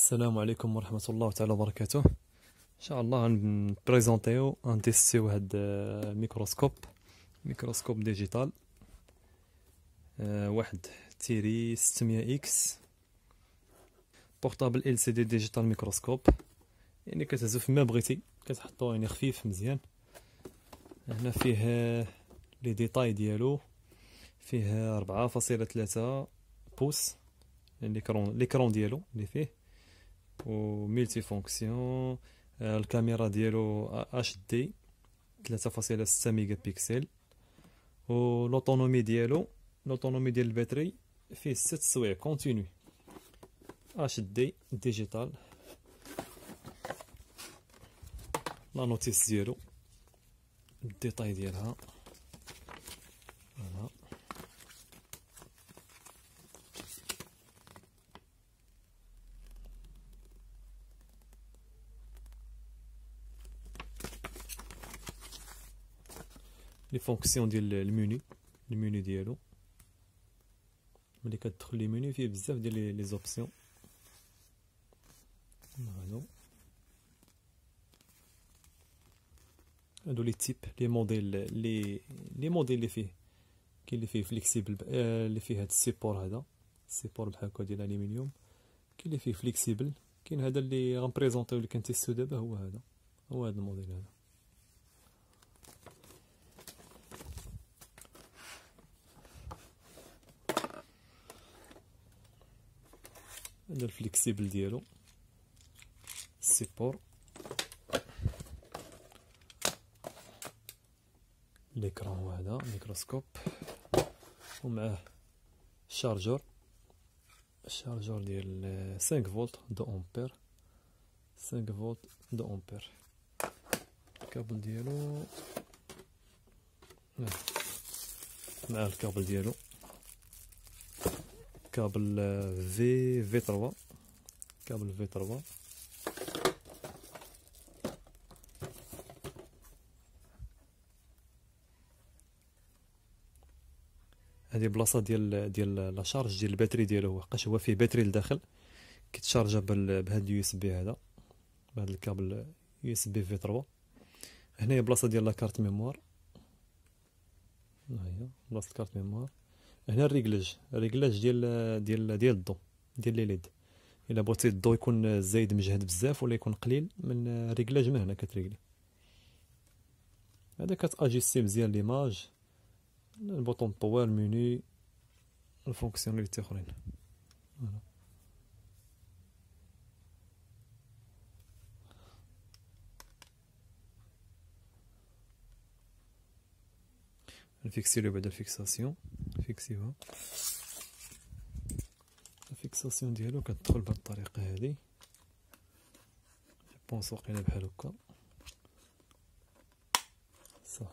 السلام عليكم ورحمة الله تعالى وبركاته. ان شاء الله غنبريزونطيو غنتيستيو هاد ميكروسكوب ديجيتال. واحد تيري 600 اكس بورطابل ال سي دي ديجيتال ميكروسكوب، يعني كتهزو فما بغيتي، كتحطو يعني خفيف مزيان. هنا فيه لي ديتاي ديالو، فيه 4.3 بوس ليكرون ديالو اللي فيه، و ملتي فونكسيون. الكاميرا ديالو اش دي 3.6 ميجا بكسل، و لوطونومي ديال الباتري فيه 6 سوايع كونتينيو اش دي ديجيتال. لا نوتيس ديالو الديتاي ديالها فوالا. لي فونكسيون ديال المنيو ديالو، ملي كتدخل لي منيو فيه بزاف ديال لي زوبسيون. هادو لي تيب لي موديل اللي فيه، كاين اللي فيه فليكسيبل، اللي فيه هاد السيبور، هذا السيبور بحال هكا ديال الالومنيوم. كاين اللي فيه فليكسيبل، كاين هذا اللي غنبريزونطيو اللي كنتيستو دابا، هو هذا الموديل هذا. هذا الفليكسيبل ديالو، السيبور، ليكرون هو هذا ميكروسكوب، ومعاه الشارجور ديال 5 فولت دو امبير، 5 فولت دو امبير. الكابل ديالو مع الكابل ديالو، كابل في 3، كابل في 3. هذه بلاصه ديال لا شارج ديال الباتري ديالو، وحقاش هو فيه باتري لداخل كيتشارجا بهذا اليو اس بي، هذا بهذا الكابل يو اس بي في 3. هنا هي بلاصه ديال لا كارت ميموار، ها هي بلاصه الكارت ميموار. هنا الريغلاج ديال الضو ديال لي ليد. الا بغيتي الضو يكون زايد مجهد بزاف ولا يكون قليل، من ريغلاج من هنا كتريغلي. هذا كتاجيستي مزيان ليماج، البوطون طوال ميني، الفونكسيوناليتي اخرين. نفيكسيلو بعد الفيكساسيون، فيكسيوها. الفيكساسيون ديالو كتدخل بهاد الطريقه هادي، بونس واقيلا بحال هكا صح.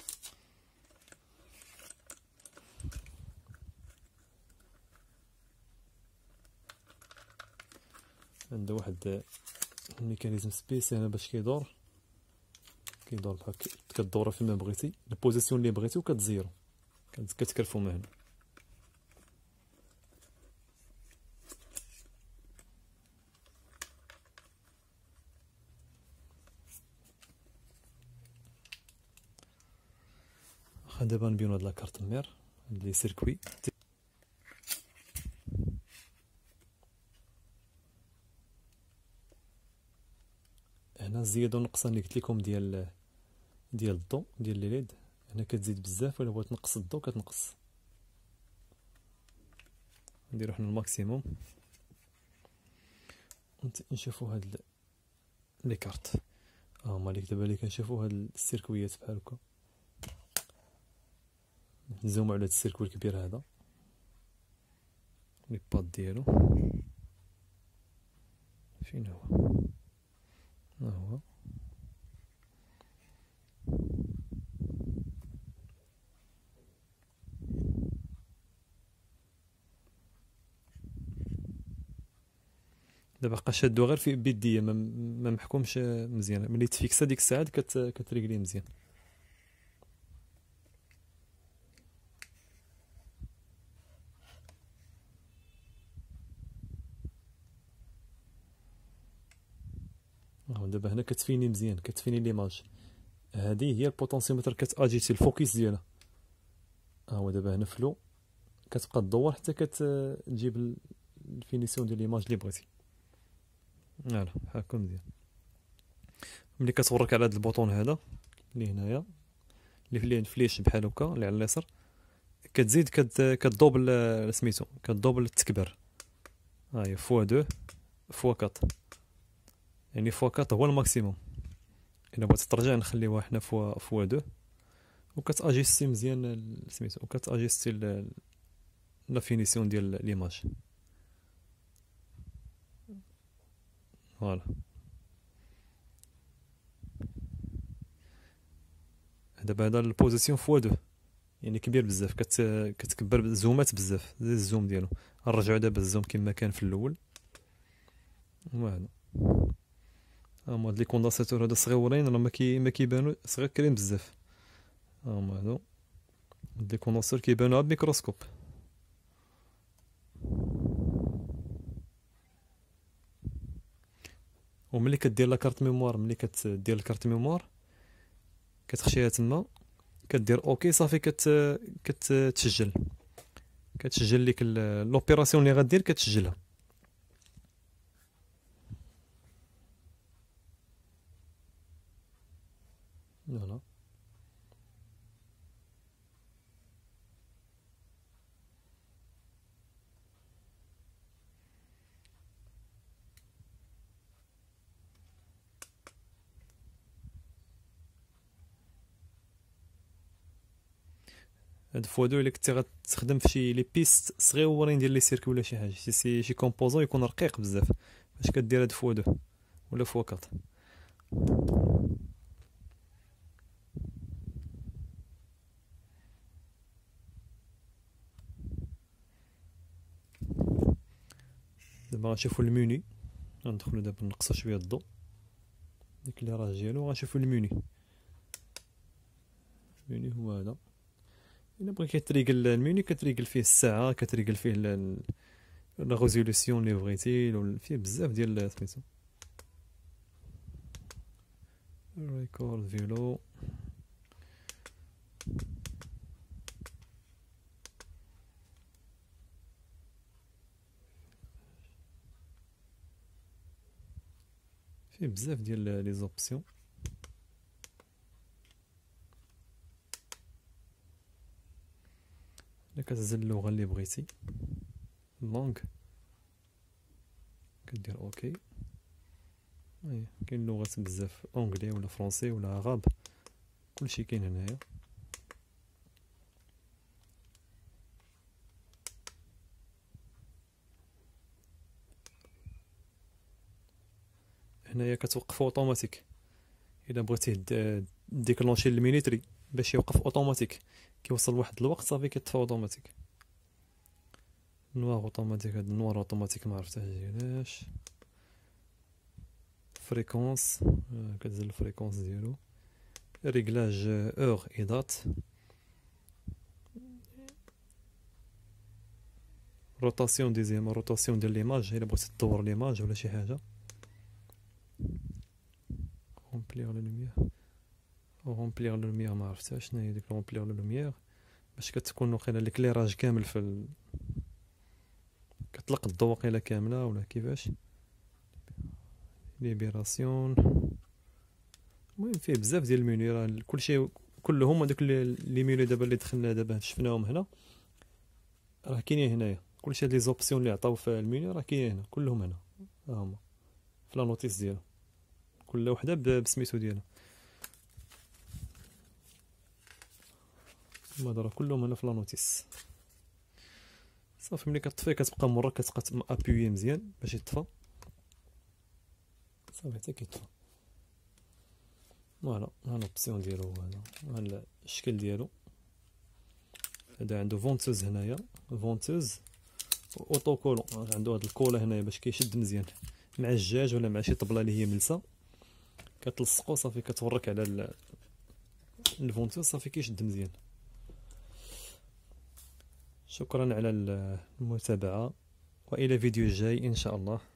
عنده واحد الميكانيزم سبيسيال باش كيدور بحال كدورو فيما بغيتي، البوزيسيون اللي بغيتي وكتزيرو، كتكرفو من هنا. دابا نبينو هاد لاكارت مير، هاد لي سيركوي. هنا زيادة ونقصان اللي قلت لكم ديال الضو ديال لي ليد. هنا كتزيد بزاف، ولا بغيت تنقص الضو كتنقص. نديرو حنا الماكسيموم. نشوفو هاد لي كارت، مالك دابا اللي كنشوفو هاد السيركويات بحال هكا. نزومو على هاد السيركوي الكبير هذا، لي باد ديالو فين هو؟ ها هو. دابا بقى شادو غير في بيديه، ما محكومش مزيان. ملي تفيكسا ديك الساعه كتريكلي مزيان. دابا هنا كتفيني مزيان، كتفيني ليماج. هذه هي البوتونسيومتر كتاجيتي الفوكيس ديالها. هو دابا هنا فلو كتبقى تدور حتى كتجيب الفينيسيون ديال ليماج اللي بغيتي. فوالا هاكا مزيان. ملي كتورك على هذا البوطون هذا اللي هنايا اللي فيه فليش بحال هكا اللي على اليسار، كتزيد كدوبل سميتو، كدوبل التكبير. ها هي فوا 2 فوا 4، يعني فوا 4 هو الماكسيموم. الا بغيتي ترجع نخليوها حنا فوا 2، وكتاجيستي مزيان سميتو، وكتاجيستي لا فينيسيون ديال ليماج. فوالا دابا هذا البوزيسيون فوا 2 يعني كبير بزاف، كتكبر الزومات بزاف، زي الزوم ديالو. نرجعو دابا الزوم كما كان في الاول. وهذا هما هاد لي كوندنساتور هادو صغيورين، راه ما كيبانو صغيرين بزاف. هما هادو هاد لي كوندنساتور كيبانو بالميكروسكوب. وملي كدير لاكارت ميموار، ملي كدير الكارت ميموار كتخشيها تما، كدير اوكي صافي، كتسجل ليك لوبيراسيون اللي غدير، كتسجلها. فوالا هاد فوا 2 الا كنتي غتستخدم في شي لي بيست صغيورين ديال لي سيركو ولا شي حاجه، شي كومبوزون يكون رقيق بزاف، باش كدير هاد فوا 2 ولا فوا 4. دابا غنشوفو الميني، غندخلو دابا نقصو شويه الضو، ديك اللي راه ديالو. غنشوفو الميني هو هذا. الا بغيتي تريقل الميني كتريقل فيه الساعه، كتريقل فيه لا ريزوليسيون اللي بغيتي، فيه بزاف ديال سميتو ريكورد فيلو. فيه بزاف ديال لي زوبسيون. الا كتزل اللغه اللي بغيتي، لونغ، كدير اوكي. كاين لغات بزاف، اونغلي ولا فرونسي ولا عرب، كلشي كاين هنايا. هنايا كتوقف اوتوماتيك. الا بغيتيه ديكلونشي المينيتري باش يوقف اوتوماتيك، كيوصل واحد الوقت صافي كيطفى اوتوماتيك. نوار اوتوماتيك، هاد النوار اوتوماتيك ما عرفتهاش ديالاش. فريكونس، كتزل الفريكونس ديالو. ريغلاج اور ايدات. روتاسيون ديزيام، روتاسيون ديال ليماج الا بغيتي تدور ليماج ولا شي حاجه. رومبليغ لو لوميير، رومبليغ لو لوميير ما عرفتهاش شنو هي ديك رومبليغ لو لوميير، باش كتكون وقيلا ليكليراج كامل في كطلق الضوء وقيلا كامله ولا كيفاش. ليبيراسيون. المهم فيه بزاف ديال المينيو، راه كلشي كلهم هذوك لي مينيو دابا اللي دخلنا دابا شفناهم هنا، راه كاينين هنايا. كلشي هاد لي زوبسيون اللي عطاو في المينيو راه كاينين هنا، كلهم هنا، ها هما في لا نوتيس ديالو، كل وحده بسميتو ديالها. هما راه كلهم هنا في لا نوتيس. صافي ملي كطفي كتبقى مرة كتبقى ابيوي مزيان باش يطفى، صافي حتى كيطفى. فوالا ها لوبسيون ديالو، هذا الشكل ديالو. هذا عنده فونتوز هنايا، فونتوز اوتو كولون، عنده هاد الكولا هنايا باش كيشد مزيان مع الجاج ولا مع شي طبله اللي هي ملسه، كتلصقو صافي كتورك على الفونتوز صافي كيشد مزيان. شكرا على المتابعة، والى فيديو جاي ان شاء الله.